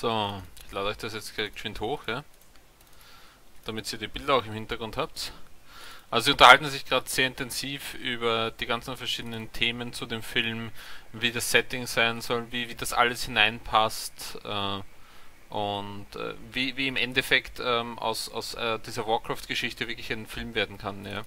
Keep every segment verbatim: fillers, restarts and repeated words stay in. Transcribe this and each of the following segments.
So, ich lade euch das jetzt gleich geschwind hoch, ja, damit ihr die Bilder auch im Hintergrund habt. Also sie unterhalten sich gerade sehr intensiv über die ganzen verschiedenen Themen zu dem Film, wie das Setting sein soll, wie, wie das alles hineinpasst äh, und äh, wie, wie im Endeffekt ähm, aus, aus äh, dieser Warcraft-Geschichte wirklich ein Film werden kann, ja.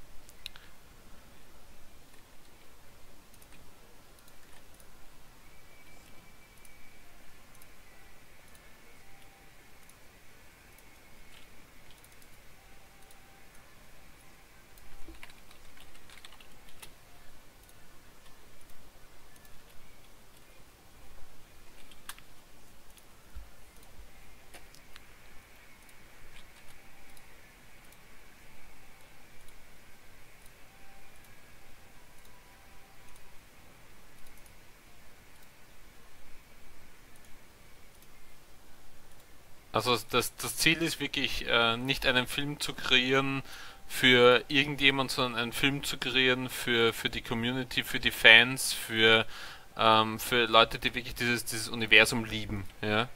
Also das, das Ziel ist wirklich äh, nicht einen Film zu kreieren für irgendjemand, sondern einen Film zu kreieren für, für die Community, für die Fans, für, ähm, für Leute, die wirklich dieses, dieses Universum lieben. Ja?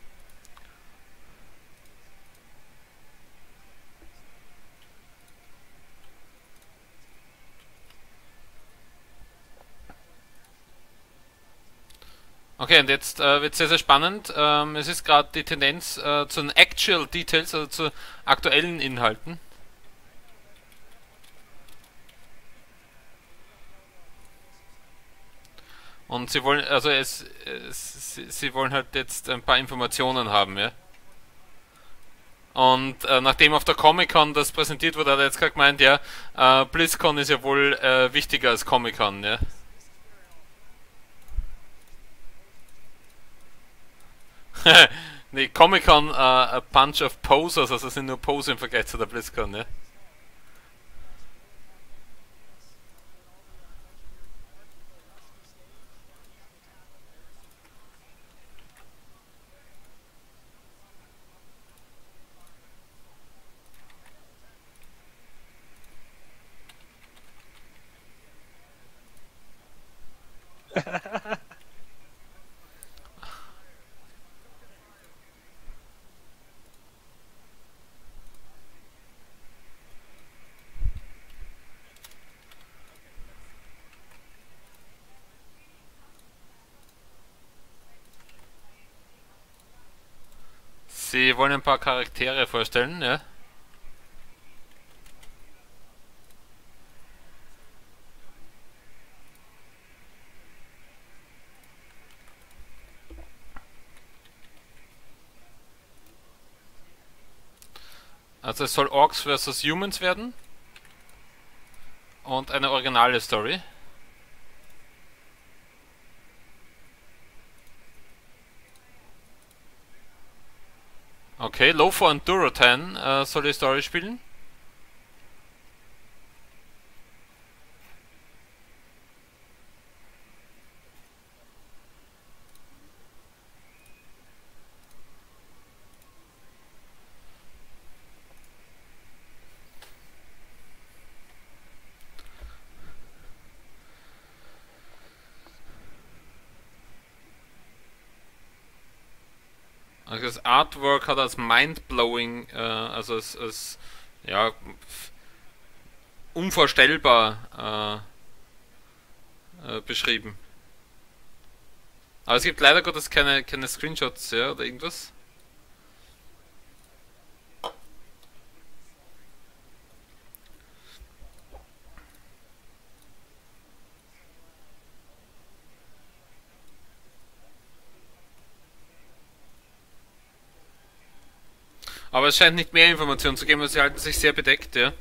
Okay, und jetzt äh, wird sehr, sehr spannend. Ähm, es ist gerade die Tendenz äh, zu den Actual Details, also zu aktuellen Inhalten. Und sie wollen, also es, es sie, sie wollen halt jetzt ein paar Informationen haben, ja. Und äh, nachdem auf der Comic-Con das präsentiert wurde, hat er jetzt gerade gemeint, ja, äh, BlizzCon ist ja wohl äh, wichtiger als Comic-Con, ja. Nee, Comic-Con, äh, a bunch of posers, also sind nur Poser im Vergleich zu der BlizzCon, ja. Sie wollen ein paar Charaktere vorstellen, ja. Also es soll Orcs versus Humans werden und eine originale Story. Okay, Lothar und Durotan äh, soll die Story spielen. Also das Artwork hat als mindblowing, äh, also als, als ja, unvorstellbar äh, äh, beschrieben. Aber es gibt leider Gottes keine, keine Screenshots, ja, oder irgendwas. Aber es scheint nicht mehr Informationen zu geben, also sie halten sich sehr bedeckt, ja.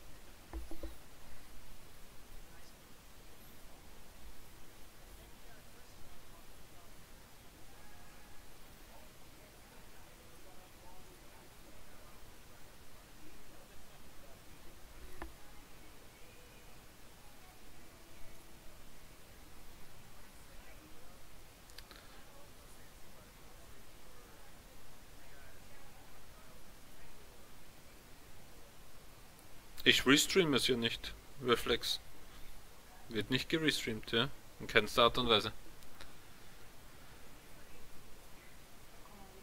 Ich restreame es ja nicht. Reflex. Wird nicht gerestreamt, ja. In keinster Art und Weise.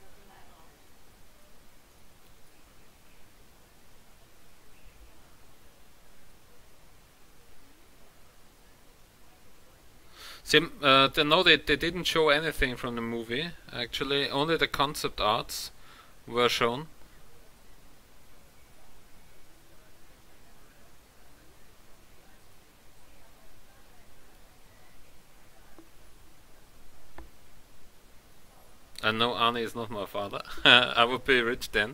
See, uh, they, no, they, they didn't show anything from the movie, actually. Only the concept arts were shown. And no, Arnie is not my father. I would be rich then.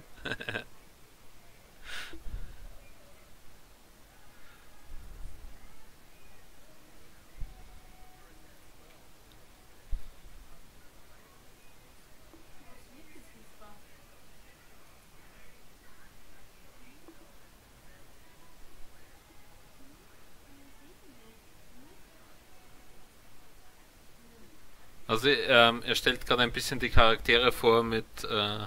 Also ähm, er stellt gerade ein bisschen die Charaktere vor mit äh,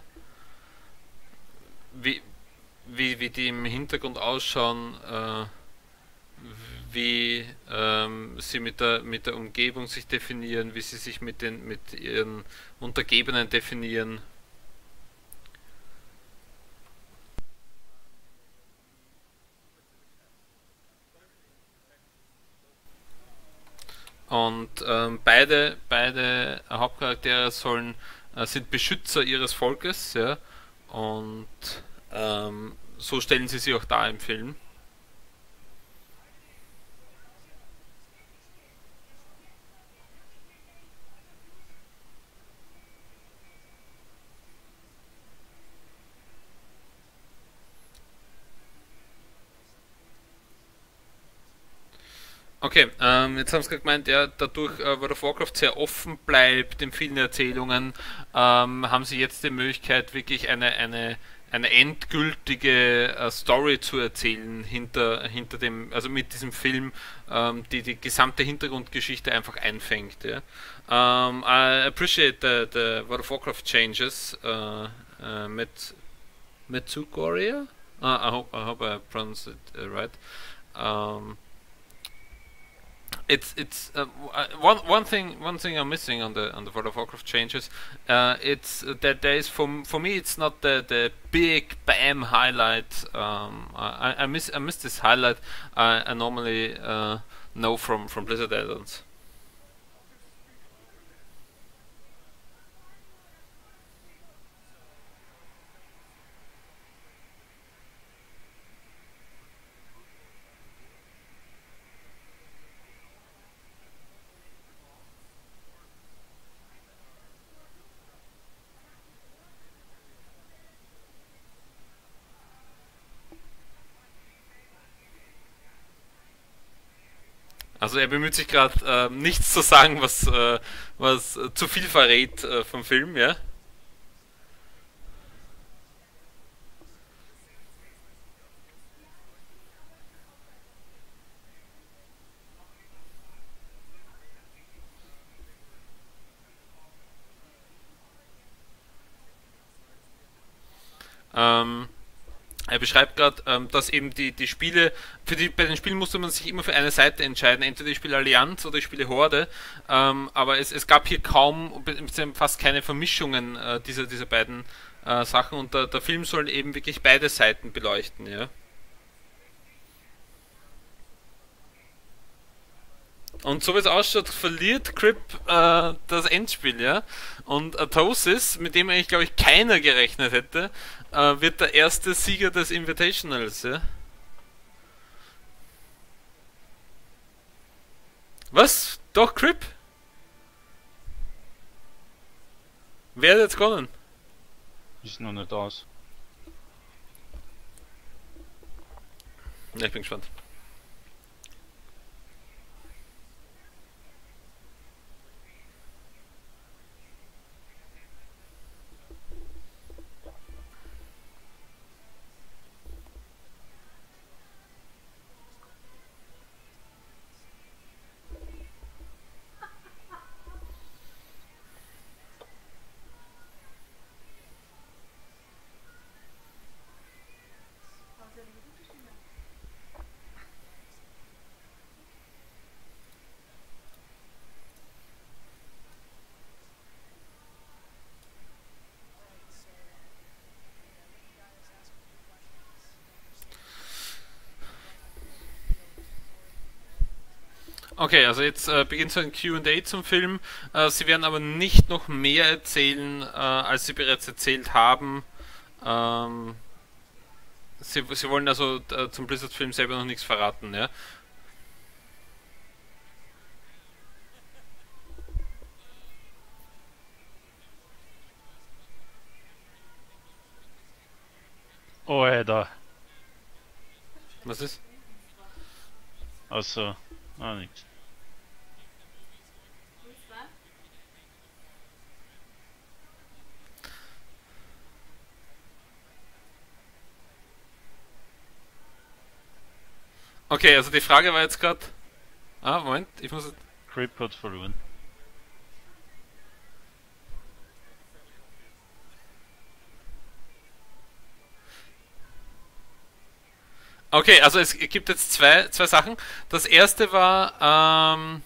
wie, wie, wie die im Hintergrund ausschauen, äh, wie ähm, sie mit der, mit der Umgebung sich definieren, wie sie sich mit, den, mit ihren Untergebenen definieren. Und ähm, beide, beide Hauptcharaktere sollen, äh, sind Beschützer ihres Volkes, ja, und ähm, so stellen sie sich auch dar im Film. Okay, ähm, jetzt haben Sie gerade gemeint, ja, dadurch, äh, World of Warcraft sehr offen bleibt in vielen Erzählungen, ähm, haben Sie jetzt die Möglichkeit, wirklich eine, eine, eine endgültige äh, Story zu erzählen hinter, hinter dem, also mit diesem Film, ähm, die die gesamte Hintergrundgeschichte einfach einfängt. Ja. Um, I appreciate the, the World of Warcraft changes uh, uh, Met, Metsugoria? Uh, I hope I hope I pronounced it uh, right. Um, it's it's uh, one one thing one thing I'm missing on the on the World of Warcraft changes. Uh, it's that there is for for me it's not the the big bam highlight. Um, I, I miss I miss this highlight. I, I normally uh, know from from Blizzard add-ons. Also er bemüht sich gerade äh, nichts zu sagen, was äh, was äh, zu viel verrät äh, vom Film, ja. Ähm, Er beschreibt gerade, ähm, dass eben die, die Spiele, für die, bei den Spielen musste man sich immer für eine Seite entscheiden, entweder ich spiele Allianz oder ich spiele Horde, ähm, aber es, es gab hier kaum, fast keine Vermischungen äh, dieser, dieser beiden äh, Sachen und der, der Film soll eben wirklich beide Seiten beleuchten, ja. Und so wie es ausschaut, verliert Crip äh, das Endspiel, ja. Und Atosis, mit dem eigentlich, glaube ich, keiner gerechnet hätte, äh, wird der erste Sieger des Invitationals, ja. Was? Doch, Crip? Wer hat jetzt gewonnen? Ist noch nicht aus. Ja, ich bin gespannt. Okay, also jetzt äh, beginnt so ein Q und A zum Film. Äh, Sie werden aber nicht noch mehr erzählen, äh, als Sie bereits erzählt haben. Ähm, Sie, Sie wollen also äh, zum Blizzard-Film selber noch nichts verraten, ja? Oh, Alter. Was ist? Also, ah, nix. Okay, also die Frage war jetzt gerade. Ah, Moment, ich muss. Crip hat verloren. Okay, also es gibt jetzt zwei, zwei Sachen. Das erste war, ähm,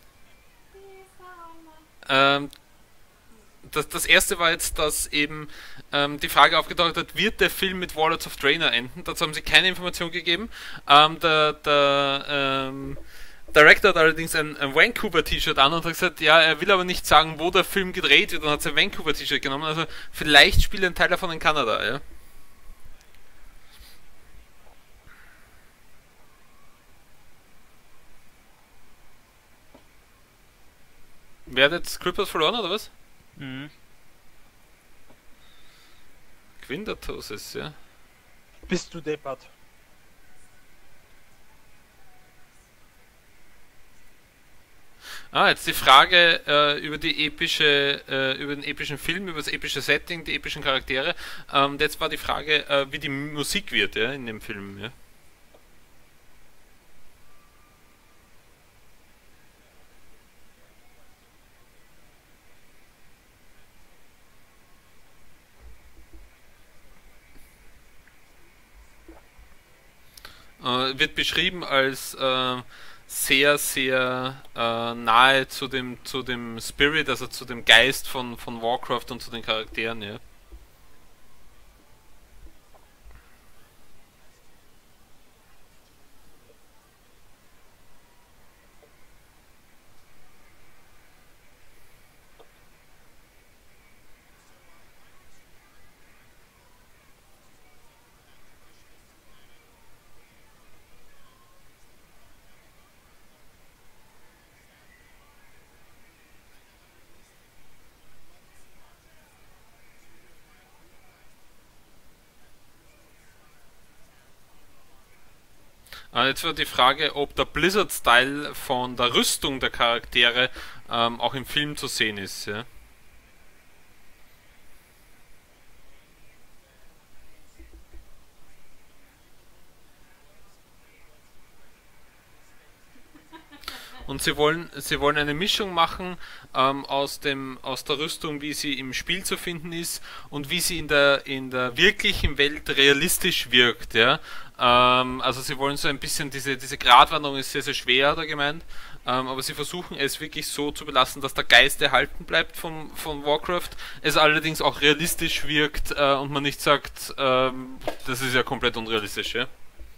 ähm, das, das erste war jetzt, dass eben ähm, die Frage aufgetaucht hat, wird der Film mit Warlords of Draenor enden? Dazu haben sie keine Information gegeben. Ähm, der der ähm, Director hat allerdings ein, ein Vancouver-T-Shirt an und hat gesagt, ja, er will aber nicht sagen, wo der Film gedreht wird und hat sein Vancouver-T-Shirt genommen. Also vielleicht spielt ein Teil davon in Kanada, ja. Wer hat jetzt Cripples verloren, oder was? Mhm. Quindertoses, ja. Bist du deppert? Ah, jetzt die Frage äh, über die epische, äh, über den epischen Film, über das epische Setting, die epischen Charaktere. Ähm, jetzt war die Frage, äh, wie die Musik wird, ja, in dem Film, ja. Äh, wird beschrieben als äh, sehr, sehr äh, nahe zu dem, zu dem Spirit, also zu dem Geist von, von Warcraft und zu den Charakteren, ja. Äh, jetzt war die Frage, ob der Blizzard-Style von der Rüstung der Charaktere ähm, auch im Film zu sehen ist, ja. Und sie wollen, sie wollen eine Mischung machen ähm, aus, dem, aus der Rüstung, wie sie im Spiel zu finden ist und wie sie in der, in der wirklichen Welt realistisch wirkt. Ja? Ähm, also sie wollen so ein bisschen, diese, diese Gratwanderung ist sehr, sehr schwer, hat er gemeint, ähm, aber sie versuchen es wirklich so zu belassen, dass der Geist erhalten bleibt vom, von Warcraft, es allerdings auch realistisch wirkt äh, und man nicht sagt, ähm, das ist ja komplett unrealistisch. Ja?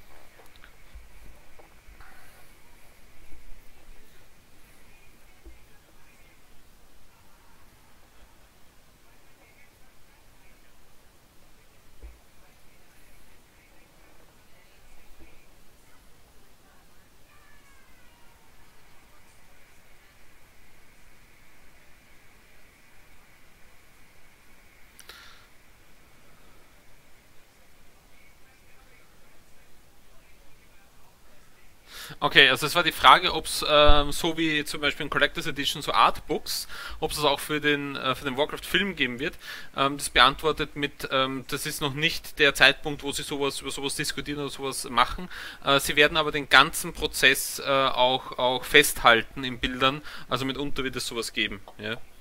Okay, also es war die Frage, ob es ähm, so wie zum Beispiel in Collectors Edition so Artbooks, ob es das auch für den, äh, für den Warcraft-Film geben wird. Ähm, das beantwortet mit, ähm, das ist noch nicht der Zeitpunkt, wo sie sowas über sowas diskutieren oder sowas machen. Äh, sie werden aber den ganzen Prozess äh, auch, auch festhalten in Bildern, also mitunter wird es sowas geben. Ja.